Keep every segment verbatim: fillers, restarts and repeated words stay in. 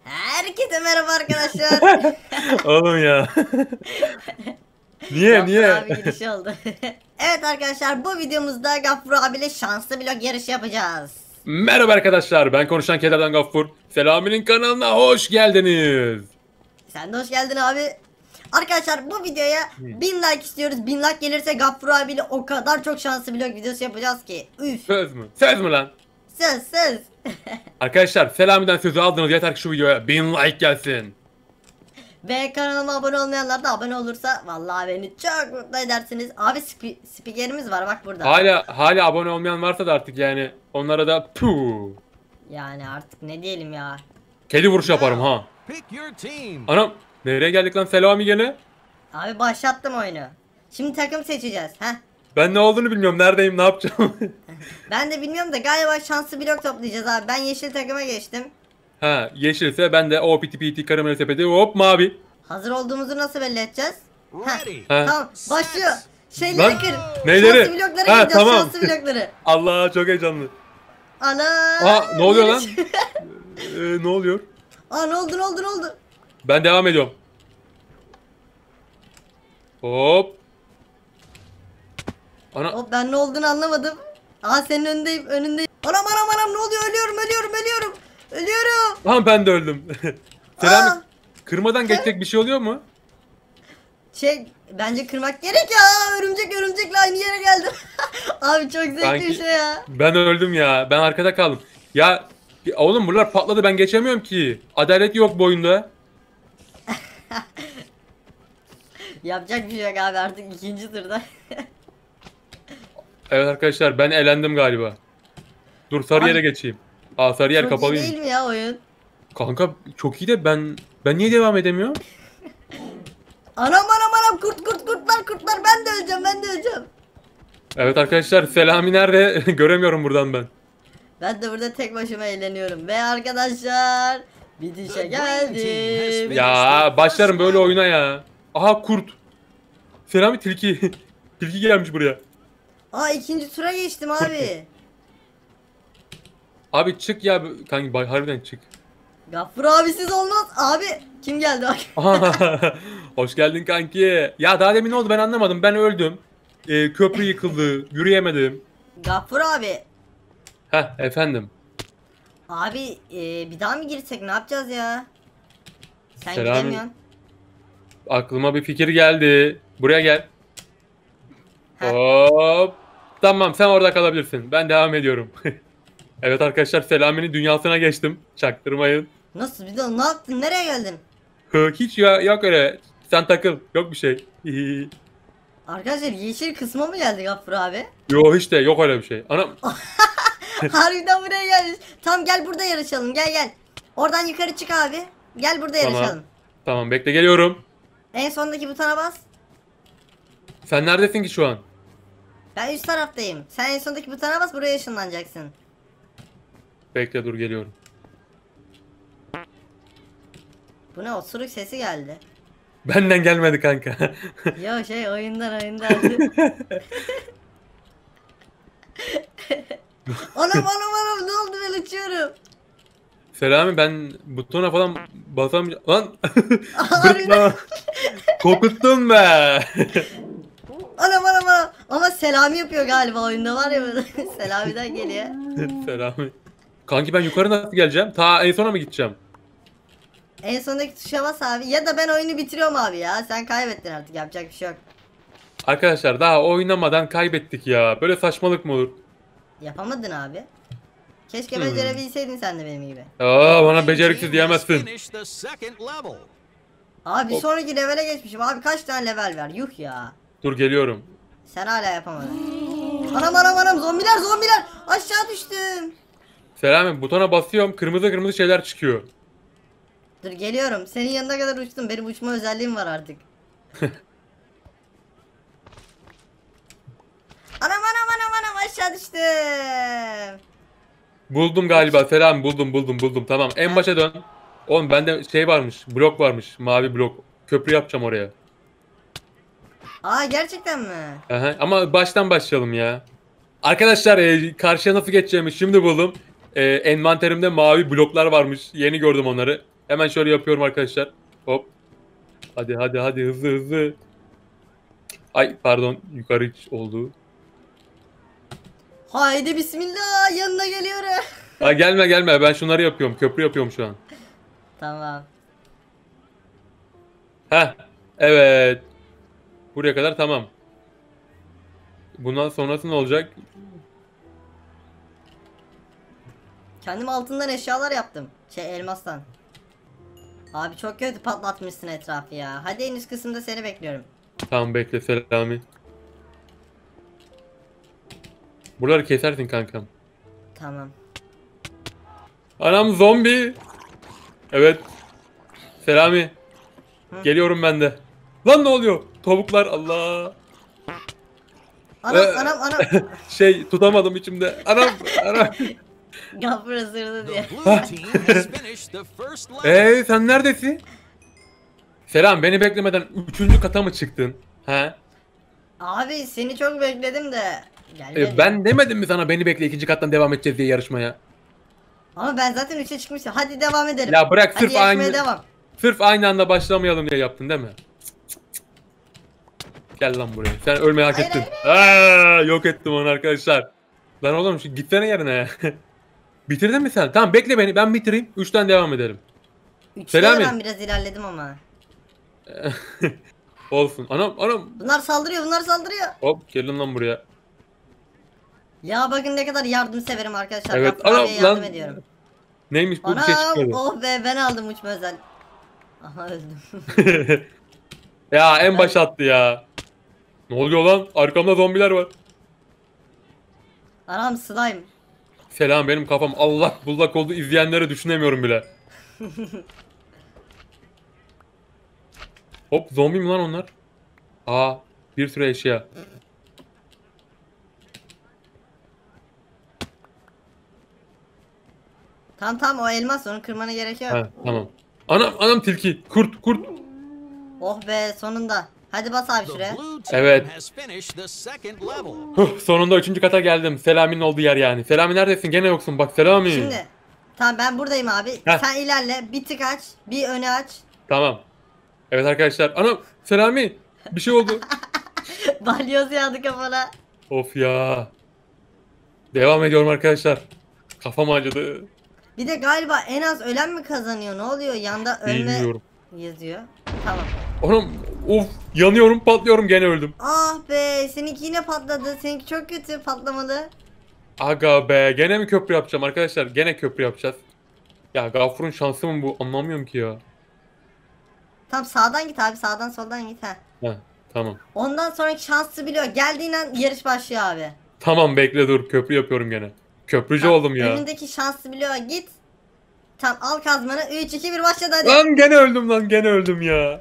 Herkese merhaba arkadaşlar. Oğlum ya. Niye Gaffur niye? abi girişi oldu. Evet arkadaşlar, bu videomuzda Gaffur abiyle şanslı blok yarışı yapacağız. Merhaba arkadaşlar, ben konuşan Kederden Gaffur. Selami'nin kanalına hoş geldiniz. Sen de hoş geldin abi. Arkadaşlar, bu videoya bin like istiyoruz. bin like gelirse Gaffur abiyle o kadar çok şanslı blok videosu yapacağız ki. Üf. Söz mü? Söz mü lan? Söz söz. Arkadaşlar, Selami'den sözü aldınız, yeter ki şu videoya bin like gelsin. Ve kanalıma abone olmayanlar da abone olursa vallahi beni çok mutlu edersiniz. Abi spi spikerimiz var bak burada. Hala hala abone olmayan varsa da artık yani onlara da puh. Yani artık ne diyelim ya. Kedi vuruş yaparım ha. Pick your team. Anam, nereye geldik lan Selami gene? Abi başlattım oyunu. Şimdi takım seçeceğiz. Heh. Ben ne olduğunu bilmiyorum, neredeyim, ne yapacağım? Ben de bilmiyorum da galiba şanslı blok toplayacağız abi. Ben yeşil takıma geçtim. Ha, yeşilse ben de o piti piti karamel sepeti hop mavi. Hazır olduğumuzu nasıl belli edeceğiz? Heh. Ready. Ha. Tamam, başlıyor. Şeyleri Lan, kır. neyleri? Şanslı blokları Ha, kıracağız, tamam. şanslı blokları. Allah, çok heyecanlı. Ana. Aa, ne oluyor lan? Yürü. Ee, ne oluyor? Aa, ne oldu ne oldu ne oldu? Ben devam ediyorum. Hop. Ana, Hop, ben ne olduğunu anlamadım. Aa, senin önündeyim önündeyim. Anam anam anam, ne oluyor? Ölüyorum ölüyorum ölüyorum. Ölüyorum. lan ben de öldüm. Selami, Aa. kırmadan geçecek bir şey oluyor mu? Şey, bence kırmak gerek ya. Örümcek örümcekle aynı yere geldim. Abi çok zevkli Sanki- bir şey ya. Ben öldüm ya. Ben arkada kaldım. Ya oğlum, buralar patladı, ben geçemiyorum ki. Adalet yok bu oyunda. Yapacak bir şey yok abi, artık ikinci turda. Evet arkadaşlar, ben elendim galiba. Dur, sarı Abi, yere geçeyim. Aa, sarı yer Çok iyi kapalıymış. değil mi ya oyun? Kanka çok iyi de ben ben niye devam edemiyorum? Anam anam anam, kurt kurt kurtlar kurtlar, ben de öleceğim ben de öleceğim. Evet arkadaşlar, Selami nerede? Göremiyorum buradan ben. Ben de burada tek başıma eğleniyorum. Ve arkadaşlar, bitişe geldim. Ya başlarım böyle oyuna ya. Aha, kurt. Selami, tilki. Tilki gelmiş buraya. Aa, ikinci tura geçtim abi. Abi çık ya kanki, bay- harbiden çık. Gaffur abisiz olmaz. Abi kim geldi bak. Aha, hoş geldin kanki. Ya daha demin ne oldu ben anlamadım. Ben öldüm. Ee, köprü yıkıldı. Yürüyemedim. Gaffur abi. Heh, efendim. Abi e, bir daha mı girsek, ne yapacağız ya? Sen Selam. gidemiyorsun. Aklıma bir fikir geldi. Buraya gel. Heh. Hop. Tamam, sen orada kalabilirsin. Ben devam ediyorum. Evet arkadaşlar, Selami'nin dünyasına geçtim. Çaktırmayın. Nasıl, bir de ne yaptın, nereye geldin? Hı, hiç ya, yok öyle. Sen takıl. Yok bir şey. Arkadaşlar, yeşil kısma mı geldi Gaffur abi? Yo, hiç de yok öyle bir şey. Anam. Harbiden buraya gelmiş. Tamam, gel burada yarışalım, gel gel. Oradan yukarı çık abi. Gel burada Tamam. yarışalım. Tamam, bekle, geliyorum. En sondaki butona bas. Sen neredesin ki şu an? Ben üst taraftayım. Sen en sondaki butona bas, buraya ışınlanacaksın. Bekle, dur, geliyorum. Bu ne, osuruk sesi geldi. Benden gelmedi kanka. Yo, şey, oyundan oyundan. Anam anam anam, ne oldu, ben uçuyorum. Selami, ben butona falan basamayacağım. Lan. Harbiden. Zıpla. Korkuttun be. Anam anam anam. Ama Selami yapıyor galiba oyunda, var ya böyle. Selami'den geliyor. Selami. Kanki, ben yukarı nasıl geleceğim? Ta en sona mı gideceğim? En sondaki tuşa bas abi. Ya da ben oyunu bitiriyorum abi ya. Sen kaybettin artık, yapacak bir şey yok. Arkadaşlar, daha oynamadan kaybettik ya. Böyle saçmalık mı olur? Yapamadın abi. Keşke Hmm. becerebilseydin sen de benim gibi. Aa, bana beceriksiz diyemezsin. Finish the second level. Abi bir Hop. sonraki levele geçmişim. Abi kaç tane level var? Yuh ya. Dur, geliyorum. Sen hala yapamadın. Anam anam anam, zombiler zombiler. Aşağı düştüm. Selami, butona basıyorum, kırmızı kırmızı şeyler çıkıyor. Dur, geliyorum. Senin yanına kadar uçtum. Benim uçma özelliğim var artık. Anam anam anam anam, aşağı düştüm. Buldum galiba Selami, buldum buldum buldum. Tamam, en başa dön. Oğlum, bende şey varmış, blok varmış, mavi blok. Köprü yapacağım oraya. Aa, gerçekten mi? Aha, ama baştan başlayalım ya. Arkadaşlar, e, karşıya nasıl geçeceğimi şimdi buldum. E, envanterimde mavi bloklar varmış. Yeni gördüm onları. Hemen şöyle yapıyorum arkadaşlar. Hop. Hadi hadi hadi hızlı hızlı. Ay pardon yukarı oldu. Haydi bismillah yanına geliyorum. Ha gelme gelme ben şunları yapıyorum. Köprü yapıyorum şu an. Tamam. Heh. Evet. Buraya kadar tamam. Bundan sonrası ne olacak? Kendim altından eşyalar yaptım. Şey elmastan. Abi çok kötü patlatmışsın etrafı ya. Hadi en üst kısımda seni bekliyorum. Tamam bekle Selami. Buraları kesersin kankam. Tamam. Anam zombi. Evet. Selami. Hı. Geliyorum ben de. Lan ne oluyor? Tavuklar Allah. Anam Ee. anam anam. Şey tutamadım içimde. Anam anam. Gafur ısırdı diye. The blue team has finished the first level. Eee sen neredesin? Selam beni beklemeden üçüncü kata mı çıktın? He? Abi seni çok bekledim de. Gelmedin. E, ben demedim mi sana beni bekle ikinci kattan devam edeceğiz diye yarışmaya? Ama ben zaten üçe çıkmıştım. Hadi devam edelim. Ya bırak Hadi sırf yarışmaya aynı devam. sırf aynı anda başlamayalım diye yaptın değil mi? Gel lan buraya. Sen ölmeyi hak Hayır, ettin. Aa, yok ettim onu arkadaşlar. Lan oğlum şu gitsene yerine. Bitirdin mi sen? Tamam bekle beni ben bitireyim. Üçten devam edelim. Üçte Selami. ben biraz ilerledim ama. Olsun. Anam anam. Bunlar saldırıyor bunlar saldırıyor. Hop gelin lan buraya. Ya bakın ne kadar yardımseverim arkadaşlar. Evet, Gafur anam, abiye yardım lan. ediyorum. Neymiş bu bir şey Anam çıkmadı. oh be ben aldım uçma özel. Aha öldüm. Ya en başa attı ya. Ne oluyor lan? Arkamda zombiler var. Anam slime. Selam benim kafam Allah bullak oldu izleyenleri düşünemiyorum bile. Hop zombi mi lan onlar? Aa bir sürü eşya. Tamam tamam o elmas onu kırmana gerek yok. Ha tamam. Anam anam tilki kurt kurt. Oh be sonunda. Hadi bas abi The şuraya. blue team Evet. has finished the second level. Huh, sonunda üçüncü kata geldim. Selami'nin olduğu yer yani. Selami neredesin? Gene yoksun bak Selami. Şimdi. Tamam ben buradayım abi. Heh. Sen ilerle. Bir tık aç. Bir öne aç. Tamam. Evet arkadaşlar. Anam Selami. Bir şey oldu. Balyoz yağdı kafana. Of ya. Devam ediyorum arkadaşlar. Kafam acıdı. Bir de galiba en az ölen mi kazanıyor? Ne oluyor? Yanda ölme Bilmiyorum. yazıyor. Tamam. Anam of yanıyorum patlıyorum gene öldüm. Ah be seninki yine patladı. Seninki çok kötü patlamalı. Aga be gene mi köprü yapacağım arkadaşlar? Gene köprü yapacağız. Ya Gafur'un şansı mı bu? Anlamıyorum ki ya. Tamam sağdan git abi sağdan soldan git ha. Heh, tamam. Ondan sonraki şansı biliyor. Geldiğin an yarış başlıyor abi. Tamam bekle dur köprü yapıyorum gene. Köprücü Bak, oldum ya. Önündeki şansı biliyor git. Tamam al kazmanı. üç iki bir başladı hadi. Lan gene öldüm lan gene öldüm ya.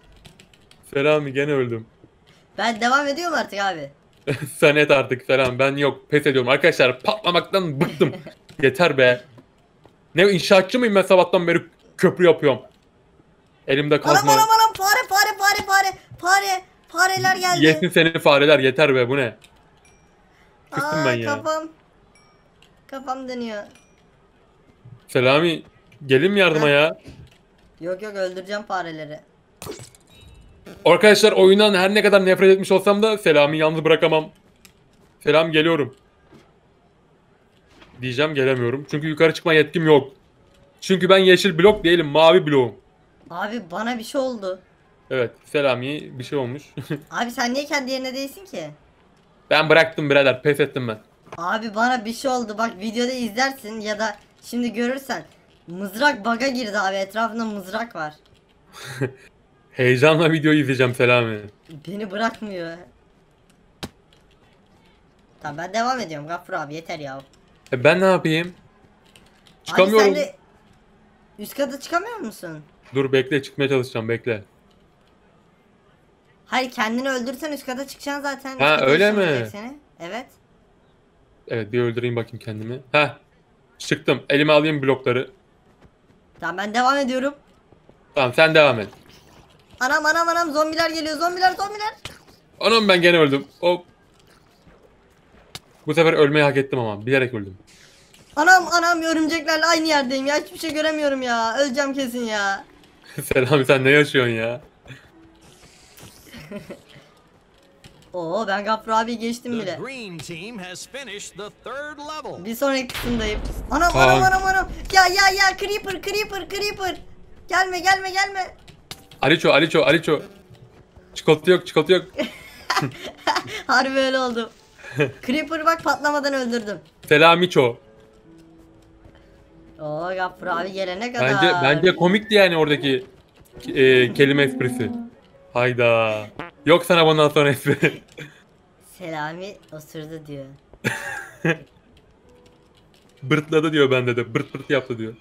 Selami gene öldüm. Ben devam ediyorum artık abi. Sen et artık Selam ben yok pes ediyorum. Arkadaşlar patlamaktan bıktım. Yeter be. Ne inşaatçı mıyım ben sabahtan beri köprü yapıyorum. Elimde Anam kazma. anam anam fare fare fare fare fare fareler geldi. Yesin seni fareler yeter be bu ne? Küstüm Aa, ben ya. Kafam. Kafam dönüyor. Selami gelin mi yardıma Heh. ya? Yok yok öldüreceğim fareleri. Arkadaşlar oyundan her ne kadar nefret etmiş olsam da Selami yalnız bırakamam. Selam geliyorum. Diyeceğim gelemiyorum. Çünkü yukarı çıkma yetkim yok. Çünkü ben yeşil blok değilim mavi bloğum. Abi bana bir şey oldu. Evet Selami bir şey olmuş. Abi sen niye kendi yerine değilsin ki? Ben bıraktım birader pes ettim ben. Abi bana bir şey oldu bak videoda izlersin ya da şimdi görürsen. Mızrak baga girdi abi etrafında mızrak var. Heyecanla videoyu izleyeceğim Selami. Beni bırakmıyor. Tamam ben devam ediyorum Gaffur abi yeter ya. E ben ne yapayım? Abi Çıkamıyorum. sen de üst kata çıkamıyor musun? Dur bekle çıkmaya çalışacağım bekle. Hayır kendini öldürsen üst kata çıkacaksın zaten. Üst Ha, kata öyle ışınlayacak mi? Seni. Evet. Evet bir öldüreyim bakayım kendimi. Heh. Çıktım. Elime alayım blokları. Tamam ben devam ediyorum. Tamam sen devam et. Anam anam anam zombiler geliyor zombiler zombiler. Anam ben gene öldüm. Hop. Bu sefer ölmeyi hak ettim ama bilerek öldüm. Anam anam örümceklerle aynı yerdeyim ya. Hiçbir şey göremiyorum ya. Öleceğim kesin ya. Selami sen ne yaşıyorsun ya? Oo ben Gaffur abi geçtim The bile. green team has finished the third level. Bir sonraki kısımdayım. Anam Kaan. anam anam anam. Ya ya ya creeper creeper creeper. Gelme gelme gelme. Aliço Aliço Aliço. Çikolata yok çikolata yok. Harbi öyle oldu. Creeper bak patlamadan öldürdüm. Selamiço. Oo Gaffur abi gelene kadar. Bence bence komikti yani oradaki e, kelime esprisi. Hayda. Yok sana bundan sonra espri. Selami osurdu diyor. Bırtladı diyor bende de. Bırt bırt yaptı diyor.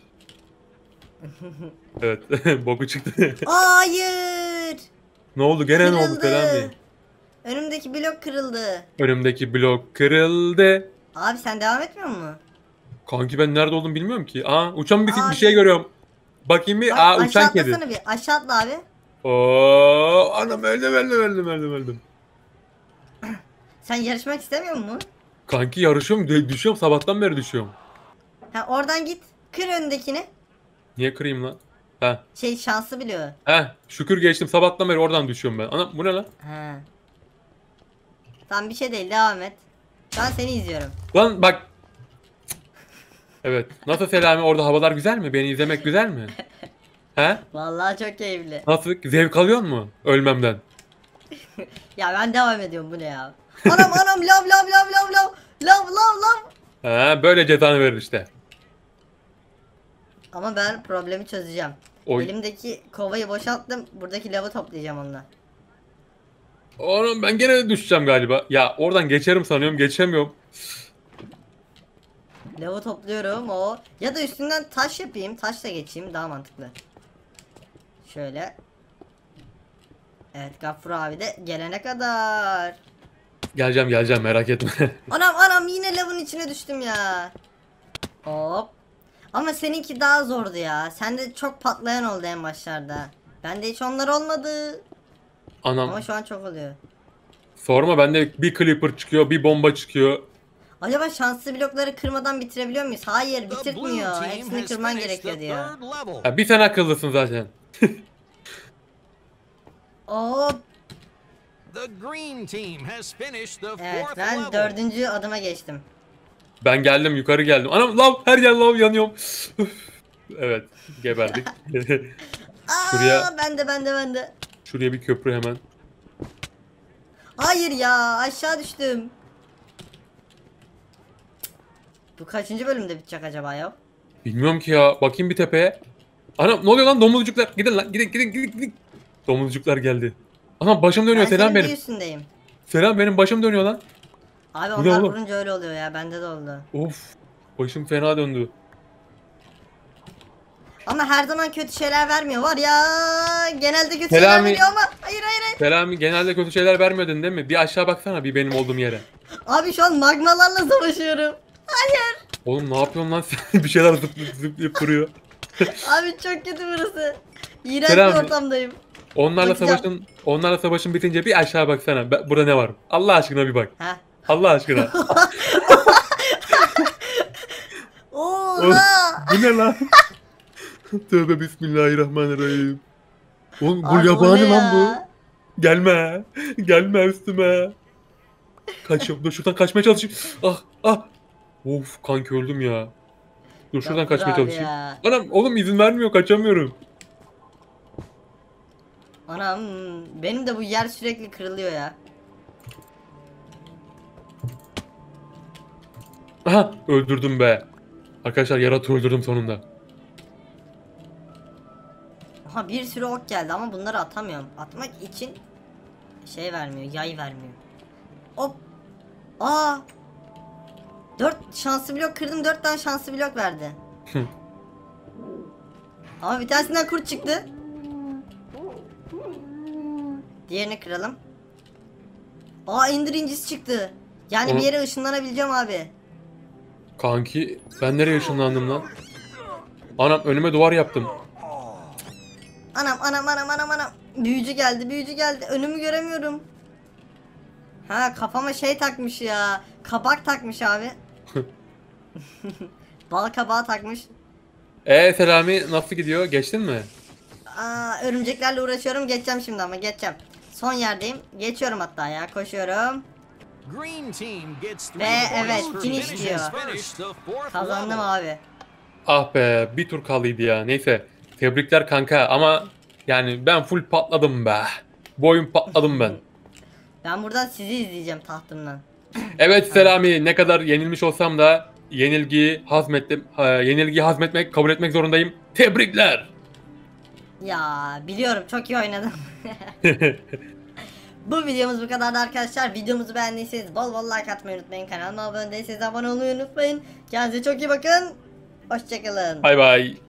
Evet. Boku çıktı. Hayır. Ne oldu? Gene ne oldu Kırıldı. Selami? Önümdeki blok kırıldı. Önümdeki blok kırıldı. Abi sen devam etmiyor musun? Kanki ben nerede olduğumu bilmiyorum ki. Aa uçan bir, bir Abi. şey görüyorum. Bakayım bir. Bak, Aa aşağı uçan kedi. atlasana bir. Aşağı atla abi. Oo, anam öldüm öldüm öldüm öldüm öldüm. Sen yarışmak istemiyor musun? Kanki yarışıyorum, dü- düşüyorum sabahtan beri düşüyorum. Ha oradan git. Kır öndekini. Niye kırayım lan? Ha. Şey şansı biliyor. Ha, şükür geçtim sabahtan beri oradan düşüyorum ben. Ana bu ne lan? Ha. Tamam bir şey değil devam et. Ben seni izliyorum. Lan bak. Evet. Nasıl Selami orada havalar güzel mi? Beni izlemek güzel mi? He? Vallahi çok keyifli. Nasıl? Zevk alıyor mu? Ölmemden. Ya ben devam ediyorum bu ne ya? Anam anam lav lav lav lav lav. Lav lav lav. Ha, böyle cezanı verir işte. Ama ben problemi çözeceğim. Oy. Elimdeki kovayı boşalttım. Buradaki lavı toplayacağım onunla. Oğlum ben gene düşeceğim galiba. Ya oradan geçerim sanıyorum, geçemiyorum. Lavı topluyorum o. Ya da üstünden taş yapayım. Taşla geçeyim daha mantıklı. Şöyle. Evet Gaffur abi de gelene kadar. Geleceğim geleceğim merak etme. Anam anam yine lavın içine düştüm ya. Hop. Ama seninki daha zordu ya. Sende çok patlayan oldu en başlarda. Bende hiç onlar olmadı. Anam Ama şu an çok oluyor. sorma bende bir creeper çıkıyor, bir bomba çıkıyor. Acaba şanslı blokları kırmadan bitirebiliyor muyuz? Hayır The blue bitirtmiyor. team Hepsini has kırman finished gerekiyor the diyor. third level. Ya bir sen akıllısın zaten. Hop. The green team has finished the Evet fourth ben level. dördüncü adıma geçtim. Ben geldim yukarı geldim. Anam lav her yer lav yanıyorum. Üf. Evet geberdik. Aa, Şuraya- ben de ben de ben de. Şuraya bir köprü hemen. Hayır ya aşağı düştüm. Bu kaçıncı bölümde bitecek acaba ya? Bilmiyorum ki ya. Bakayım bir tepeye. Anam ne oluyor lan domuzcuklar? Gidin lan gidin gidin gidin gidin. Domuzcuklar geldi. Anam başım dönüyor Ben selam senin bir benim. üstündeyim. Selam benim başım dönüyor lan. Abi Bu ne onlar oğlum? vurunca öyle oluyor ya bende de oldu. Of. Başım fena döndü. Ama her zaman kötü şeyler vermiyor var ya. Genelde kötü Selami. şeyler veriyor ama hayır hayır hayır. Selami genelde kötü şeyler vermiyordun değil mi? Bir aşağı baksana bir benim olduğum yere. Abi şu an magmalarla savaşıyorum. Hayır. Oğlum ne yapıyorsun lan sen? Bir şeyler zıplayıp zıplayıp duruyor. Abi çok kötü burası. İğrenç Selami. bir ortamdayım. Onlarla Bakacağım. savaşın, onlarla savaşın bitince bir aşağı baksana. Ben- Burada ne var? Allah aşkına bir bak. Heh. Allah aşkına. Oha. Bu ne lan? Tövbe bismillahirrahmanirrahim. Oğlum bu Abi o yabani ne lan ya? bu. Gelme. Gelme üstüme. Kaçıyorum. Dur şuradan kaçmaya çalışayım. Ah ah. Of kanki öldüm ya. Dur şuradan Yapma kaçmaya abi çalışayım. ya. Anam oğlum izin vermiyor kaçamıyorum. Anam benim de bu yer sürekli kırılıyor ya. Aha öldürdüm be. Arkadaşlar yaratığı öldürdüm sonunda. Aha bir sürü ok geldi ama bunları atamıyorum. Atmak için şey vermiyor, yay vermiyor. Hop. Aa. Dört şanslı blok kırdım, dört tane şanslı blok verdi. Ama bir tanesinden kurt çıktı. Diğerini kıralım. Aa ender incisi çıktı. Yani O- bir yere ışınlanabileceğim abi. Kanki ben nereye ışınlandım lan? Anam önüme duvar yaptım. Anam anam anam anam anam. Büyücü geldi, büyücü geldi. Önümü göremiyorum. Ha kafama şey takmış ya. Kabak takmış abi. Bal kabağı takmış. Ee Selami nasıl gidiyor? Geçtin mi? Aa, örümceklerle uğraşıyorum, geçeceğim şimdi ama geçeceğim. Son yerdeyim. Geçiyorum hatta ya, koşuyorum. Green team gets three Ve points evet, for finish finishing diyor. first, the fourth Kazandım level. abi. Ah be bir tur kaldıydı ya. Neyse. Tebrikler kanka ama yani ben full patladım be. Bu oyun patladım ben. Ben buradan sizi izleyeceğim tahtımdan. Evet Selami ne kadar yenilmiş olsam da yenilgiyi hazmettim. e, yenilgiyi hazmetmek, kabul etmek zorundayım. Tebrikler. Ya biliyorum, çok iyi oynadım. Bu videomuz bu kadardı arkadaşlar. Videomuzu beğendiyseniz bol bol like atmayı unutmayın. Kanalıma abone değilseniz abone olmayı unutmayın. Kendinize çok iyi bakın. Hoşçakalın. Bay bay.